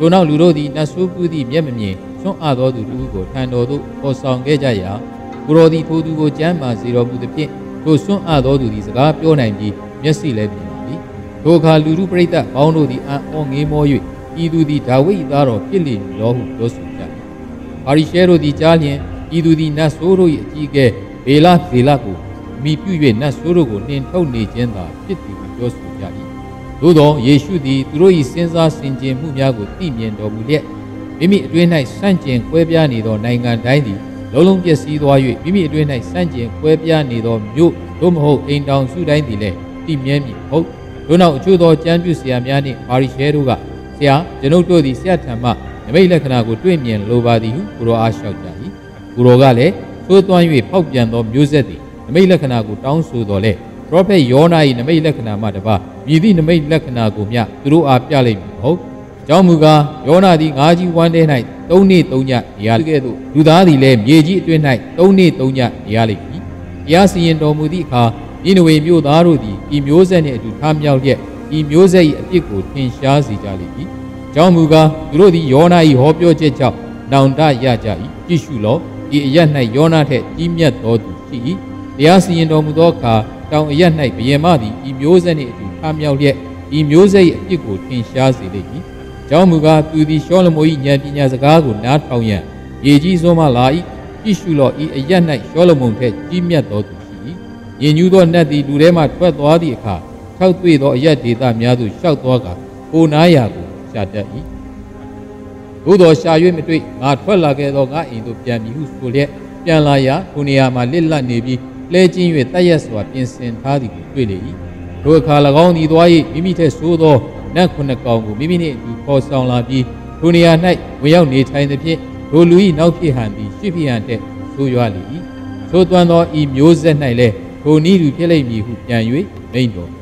ထိုနောက်လူတို့သည်နတ်ဆိုးပြုသည့်မျက်မမြင်ဆွန့်အားသောသူတို့ကိုထံတော်သို့ခေါ်ဆောင်ခဲ့ကြရာကိုတော်သည်ထိုသူကိုကြမ်းမာစေတော်မူသဖြင့်ထိုဆွန့်အားသောသူသည်စကားပြောနိုင်ပြီးမျက်စိလည်းမြင်ပါသည်ထိုအခါလူတို့ပရိသတ်ပေါင်းတို့သည်အံ့ဩငေးမော၍ဤသူသည်ဒါဝိဒ်သားတော်ဖြစ်လိမ့်မည်လောဟုပြောဆိုကြ၏ပါရီရှဲတို့သည်ကြားလျင်ဤသူသည်နတ်ဆိုးတို့၏အကြီးအကဲဘေလဇေလကိုမိပြု၍နတ်ဆိုးတို့ကိုနှင်ထုတ်နေခြင်းသာဖြစ်သည်ဟုပြောဆိုကြ၏သို့သောယေရှုသည်သူတို့၏စဉ်းစားဆင်ခြင်မှုများကိုသိမြင်တော်မူလျက်မိမိအတွင်း၌ဆန့်ကျင်ကွဲပြားနေသောနိုင်ငံတိုင်းသည်လုံးလုံးပျက်စီးသွား၍မိမိအတွင်း၌ဆန့်ကျင်ကွဲပြားနေသောမြို့သို့မဟုတ်အိမ်တောင်စုတိုင်းသည်လည်းသိမြဲမည်ဟုတ်ထို့နောက်အချို့သောကျမ်းပြုဆရာများနှင့်ပါရီရှဲတို့ကဆရာကျွန်ုပ်တို့သည်ဆရာထံမှနမိတ်လက္ခဏာကိုတွေ့မြင်လိုပါသည်ဟုကိုတော်အားလျှောက်ကြ၏ကိုတော်ကလည်းသို့သွမ်း၍ဖောက်ပြန်သောမျိုးဆက်သည်နမိတ်လက္ခဏာကိုတောင်းဆိုတော်လဲပရောဖက်ယောနာ၏နမိတ်လက္ခဏာမှတပါမြည်သည့်နမိတ်လက္ခဏာကိုမျှသူတို့အားပြလိမ့်မည်ဟုတ်အကြောင်းမူကားယောနာသည်ငါးကြီးဝမ်းထဲ၌3 နေ့ 3 ညနေရကဲ့သို့လူသားသည်လည်းမြေကြီးအတွင်း၌3 နေ့ 3 ညနေရလိမ့်မည်တရားစီရင်တော်မူသည့်အခါဤနဝေမြို့သားတို့သည်ဤမျိုးဆက်နှင့်အတူထားမြောက်လျက်ဤမျိုးဆက်၏အပြစ်ကိုထင်ရှားစေကြလိမ့်မည်အကြောင်းမူကားသူတို့သည်ယောနာ၏ဟောပြောချက်ကြောင့်နောင်တရကြ၏ကြည့်ရှုလောဤအရ၌ယောနာထက်ကြီးမြတ်သောသူရှိ၏တရားစီရင်တော်မူသောအခါတောင်အရ၌ဘုရင်မသည်ဤမျိုးဆက်နှင့်အတူထားမြောက်လျက်ဤမျိုးဆက်၏အပြစ်ကိုထင်ရှားစေလိမ့်မည်အကြောင်းမူကားသူသည်ရှောလမုန်၏ဉာဏ်ပညာစကားကိုနားထောင်ရန်ရေကြီးစွန်းမှလာ၏ကြည့်ရှုလောဤအရ၌ရှောလမုန်ထက်ကြီးမြတ်သောသူရှိ၏ယဉ်ညူးသောနတ်သည်လူထဲမှထွက်သွားသည့်အခါထောက်တွေ့သောအရက်ဒေသများသို့ရှောက်သွားကာကိုနားရာကိုရှာတတ်၏သို့သောရှာ၍မတွေ့ငါထွက်လာခဲ့သောငါအိမ်သို့ပြန်မည်ဟုဆိုလျက်ပြန်လာရာထိုနေရာမှာလစ်လပ်နေပြီးလဲကျင်း၍တတ်ရက်စွာပြင်ဆင်ထားသည်ကိုတွေ့လေ၏ထိုအခါ၎င်းသည်သွား၍မိမိထက်ဆိုးသောနတ်9 ကောင်ကိုမိမိနှင့်အတူခေါ်ဆောင်လာပြီးထိုနေရာ၌ဝင်ရောက်နေထိုင်သဖြင့်ထိုလူ၏နောက်ဖြစ်ဟန်သည်ရှေ့ဖြစ်ဟန်ထက်ဆိုးရွားလေ၏သို့သွမ်းသောဤမျိုးဆက်၌လည်းထိုနည်းတူဖြစ်လိမ့်မည်ဟုပြန်၍မိန့်တော်